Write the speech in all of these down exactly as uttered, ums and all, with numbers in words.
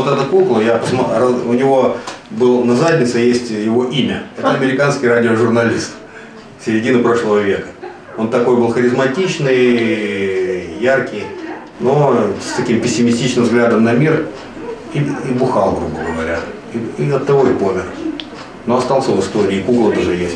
эта кукла, я посмотрел, у него был на заднице есть его имя. Это американский радиожурналист середины прошлого века. Он такой был харизматичный, яркий, но с таким пессимистичным взглядом на мир и, и бухал, грубо говоря. И, и от того и помер. Но остался в истории, и кукла тоже есть.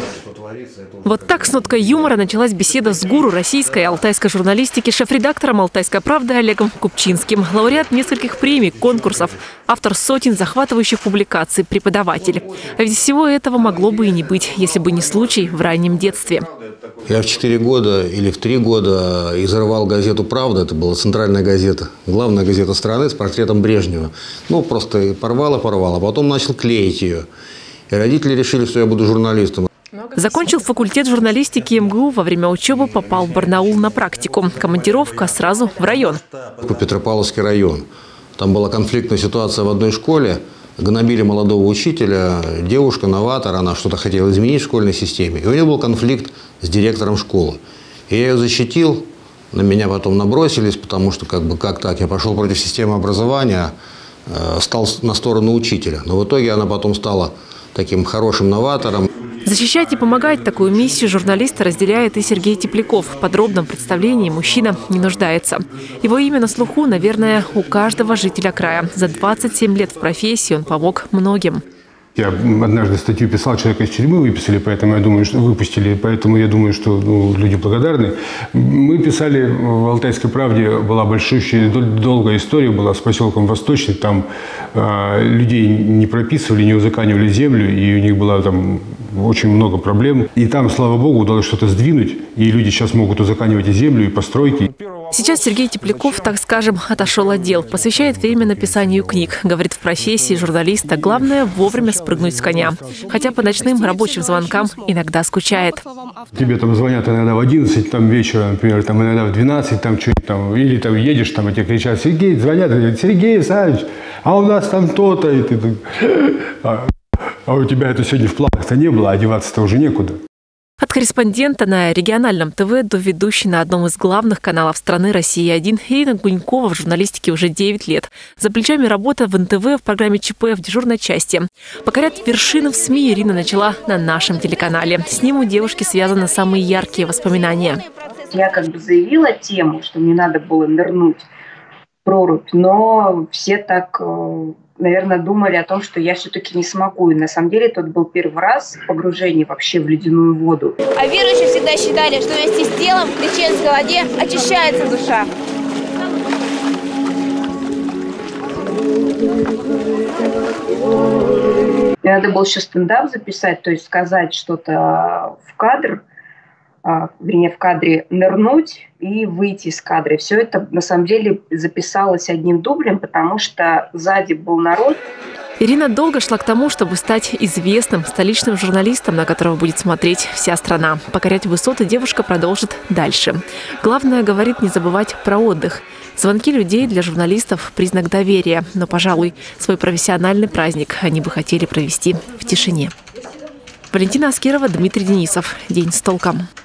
Вот так с ноткой юмора началась беседа с гуру российской и алтайской журналистики, шеф-редактором «Алтайской правды» Олегом Купчинским. Лауреат нескольких премий, конкурсов, автор сотен захватывающих публикаций, преподаватель. А ведь всего этого могло бы и не быть, если бы не случай в раннем детстве. Я в четыре года или в три года изрывал газету «Правда». Это была центральная газета, главная газета страны с портретом Брежнева. Ну, просто порвал и порвал, а потом начал клеить ее. И родители решили, что я буду журналистом. Закончил факультет журналистики эм гэ у, во время учебы попал в Барнаул на практику. Командировка сразу в район. Петропавловский район. Там была конфликтная ситуация в одной школе. Гнобили молодого учителя, девушка, новатор, она что-то хотела изменить в школьной системе. И у нее был конфликт с директором школы. И я ее защитил, на меня потом набросились, потому что как бы как так, я пошел против системы образования, стал на сторону учителя. Но в итоге она потом стала таким хорошим новатором. Защищать и помогать такую миссию журналиста разделяет и Сергей Тепляков. В подробном представлении мужчина не нуждается. Его имя на слуху, наверное, у каждого жителя края. За двадцать семь лет в профессии он помог многим. Я однажды статью писал, человека из тюрьмы выписали, поэтому я думаю, что выпустили, поэтому я думаю, что ну, люди благодарны. Мы писали в «Алтайской правде», была большущая, долгая история была с поселком Восточный, там э, людей не прописывали, не узаканивали землю, и у них было там очень много проблем. И там, слава богу, удалось что-то сдвинуть, и люди сейчас могут узаканивать и землю, и постройки. Сейчас Сергей Тепляков, так скажем, отошел от дел, посвящает время написанию книг. Говорит, в профессии журналиста главное вовремя спрыгнуть с коня. Хотя по ночным рабочим звонкам иногда скучает. Тебе там звонят иногда в одиннадцать там, вечера, например, там, иногда в двенадцать, там, что-нибудь там, или там едешь, там, и тебе кричат: Сергей, звонят, говорят: Сергей Александрович, а у нас там то-то. И ты, а, а у тебя это сегодня в планах-то не было, одеваться-то уже некуда. От корреспондента на региональном ТВ до ведущей на одном из главных каналов страны «Россия один» Ирина Гунькова в журналистике уже девять лет. За плечами работа в эн тэ вэ в программе ЧП в дежурной части. Покорять вершины в СМИ Ирина начала на нашем телеканале. С ним у девушки связаны самые яркие воспоминания. Я как бы заявила тему, что мне надо было нырнуть в прорубь, но все так, наверное, думали о том, что я все-таки не смогу. И на самом деле тот был первый раз погружение вообще в ледяную воду. А верующие всегда считали, что вместе с телом в крещенской воде очищается душа. Мне надо было еще стендап записать, то есть сказать что-то в кадр, а, вернее, в кадре нырнуть и выйти из кадра. И все это, на самом деле, записалось одним дублем, потому что сзади был народ. Ирина долго шла к тому, чтобы стать известным столичным журналистом, на которого будет смотреть вся страна. Покорять высоты девушка продолжит дальше. Главное, говорит, не забывать про отдых. Звонки людей для журналистов – признак доверия. Но, пожалуй, свой профессиональный праздник они бы хотели провести в тишине. Валентина Аскерова, Дмитрий Денисов. День с толком.